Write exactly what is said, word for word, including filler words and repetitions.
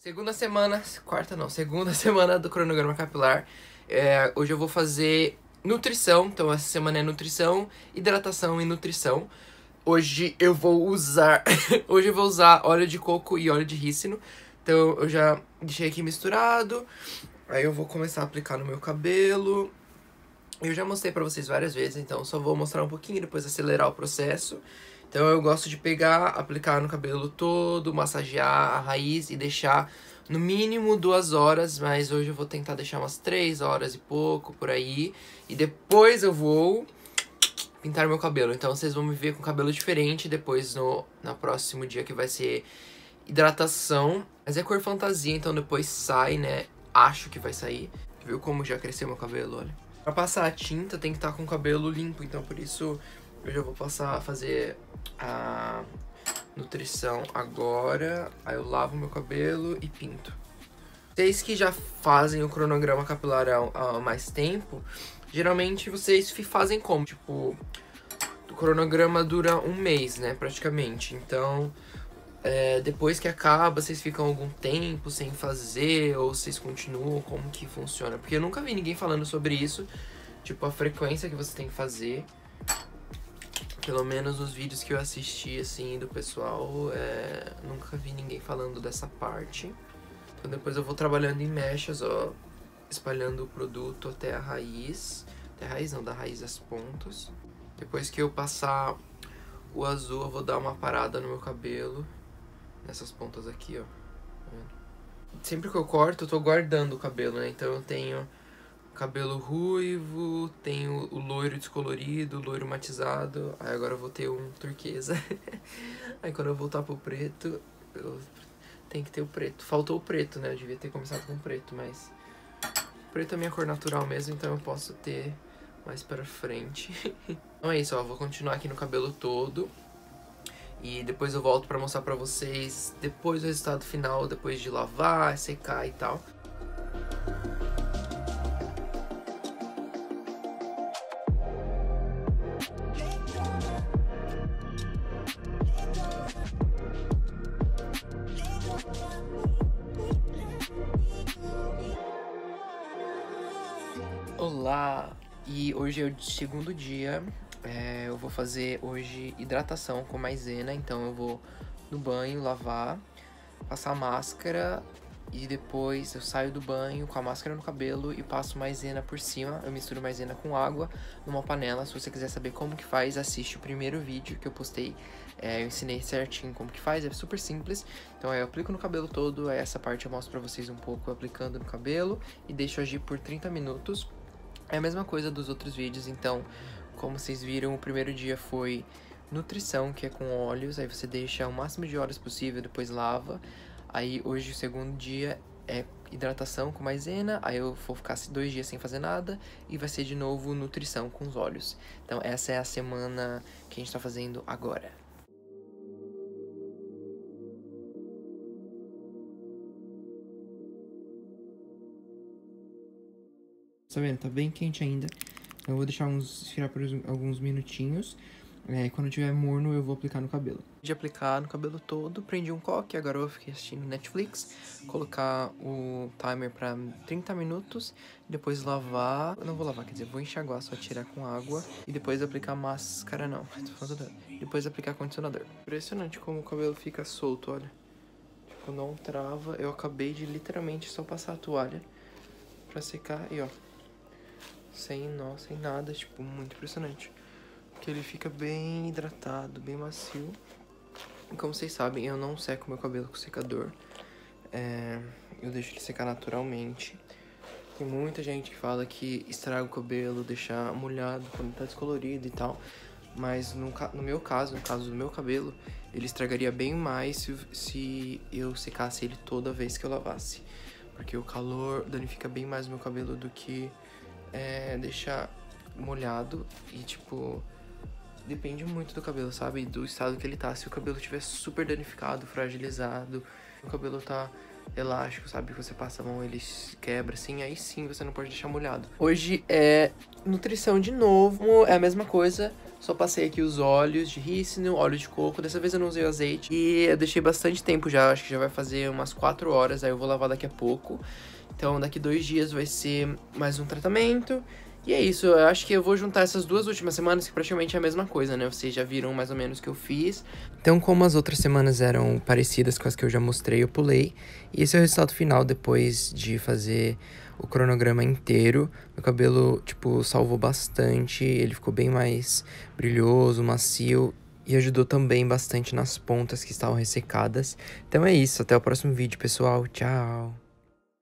Segunda semana, quarta não, segunda semana do cronograma capilar. É, hoje eu vou fazer nutrição, então essa semana é nutrição, hidratação e nutrição. Hoje eu vou usar, hoje eu vou usar óleo de coco e óleo de rícino. Então eu já deixei aqui misturado. Aí eu vou começar a aplicar no meu cabelo. Eu já mostrei pra vocês várias vezes, então só vou mostrar um pouquinho e depois acelerar o processo. Então eu gosto de pegar, aplicar no cabelo todo, massagear a raiz e deixar no mínimo duas horas, mas hoje eu vou tentar deixar umas três horas e pouco por aí. E depois eu vou pintar meu cabelo. Então vocês vão me ver com cabelo diferente depois no, no próximo dia, que vai ser hidratação. Mas é cor fantasia, então depois sai, né? Acho que vai sair. Viu como já cresceu meu cabelo, olha. Pra passar a tinta tem que estar com o cabelo limpo, então por isso eu já vou passar a fazer a nutrição agora. Aí eu lavo meu cabelo e pinto. Vocês que já fazem o cronograma capilar há, há mais tempo, geralmente vocês fazem como? Tipo, o cronograma dura um mês, né, praticamente. Então, é, depois que acaba, vocês ficam algum tempo sem fazer, ou vocês continuam, como que funciona? Porque eu nunca vi ninguém falando sobre isso, tipo, a frequência que você tem que fazer. Pelo menos nos vídeos que eu assisti, assim, do pessoal, é, nunca vi ninguém falando dessa parte. Então depois eu vou trabalhando em mechas, ó, espalhando o produto até a raiz. Até a raiz não, da raiz às pontas. Depois que eu passar o azul, eu vou dar uma parada no meu cabelo. Nessas pontas aqui, ó. Sempre que eu corto, eu tô guardando o cabelo, né? Então eu tenho cabelo ruivo, tenho o loiro descolorido, o loiro matizado. Aí agora eu vou ter um turquesa. Aí quando eu voltar pro preto, eu tenho que ter o preto. Faltou o preto, né? Eu devia ter começado com o preto, mas o preto é minha cor natural mesmo, então eu posso ter mais pra frente. Então é isso, ó. Vou continuar aqui no cabelo todo. E depois eu volto pra mostrar pra vocês depois o resultado final, depois de lavar, secar e tal. Olá! E hoje é o segundo dia. É, eu vou fazer hoje hidratação com maisena, então eu vou no banho lavar, passar máscara e depois eu saio do banho com a máscara no cabelo e passo maisena por cima. Eu misturo maisena com água numa panela. Se você quiser saber como que faz, assiste o primeiro vídeo que eu postei. É, eu ensinei certinho como que faz, é super simples. Então aí eu aplico no cabelo todo, aí essa parte eu mostro pra vocês um pouco aplicando no cabelo e deixo agir por trinta minutos. É a mesma coisa dos outros vídeos, então, como vocês viram, o primeiro dia foi nutrição, que é com óleos, aí você deixa o máximo de horas possível, depois lava. Aí hoje o segundo dia é hidratação com maisena, aí eu vou ficar dois dias sem fazer nada, e vai ser de novo nutrição com os óleos. Então essa é a semana que a gente tá fazendo agora. Tá vendo? Tá bem quente ainda. Eu vou deixar uns esfriar por alguns minutinhos. É, quando tiver morno, eu vou aplicar no cabelo. De aplicar no cabelo todo, prendi um coque. Agora eu fiquei assistindo Netflix. Colocar o timer pra trinta minutos. Depois lavar. Eu não vou lavar, quer dizer, vou enxaguar, só tirar com água. E depois aplicar máscara, não. Tô falando. Depois aplicar condicionador. Impressionante como o cabelo fica solto, olha. Tipo, não trava. Eu acabei de literalmente só passar a toalha pra secar e ó. Sem nó, sem nada, tipo, muito impressionante. Porque ele fica bem hidratado, bem macio. E como vocês sabem, eu não seco meu cabelo com secador. É, eu deixo ele secar naturalmente. Tem muita gente que fala que estraga o cabelo, deixar molhado quando tá descolorido e tal. Mas no, no meu caso, no caso do meu cabelo, ele estragaria bem mais se, se eu secasse ele toda vez que eu lavasse. Porque o calor danifica bem mais o meu cabelo do que é, deixar molhado. E tipo, depende muito do cabelo, sabe? Do estado que ele tá. Se o cabelo estiver super danificado, fragilizado, o cabelo tá elástico, sabe? Que você passa a mão, ele quebra assim, aí sim você não pode deixar molhado. Hoje é nutrição de novo, é a mesma coisa, Só passei aqui os óleos de rícino, óleo de coco. Dessa vez eu não usei o azeite. E eu deixei bastante tempo já, acho que já vai fazer umas quatro horas. Aí eu vou lavar daqui a pouco. Então daqui dois dias vai ser mais um tratamento. E é isso, eu acho que eu vou juntar essas duas últimas semanas, que praticamente é a mesma coisa, né? Vocês já viram mais ou menos o que eu fiz. Então, como as outras semanas eram parecidas com as que eu já mostrei, eu pulei. E esse é o resultado final, depois de fazer o cronograma inteiro. Meu cabelo, tipo, salvou bastante, ele ficou bem mais brilhoso, macio. E ajudou também bastante nas pontas que estavam ressecadas. Então é isso, até o próximo vídeo, pessoal. Tchau!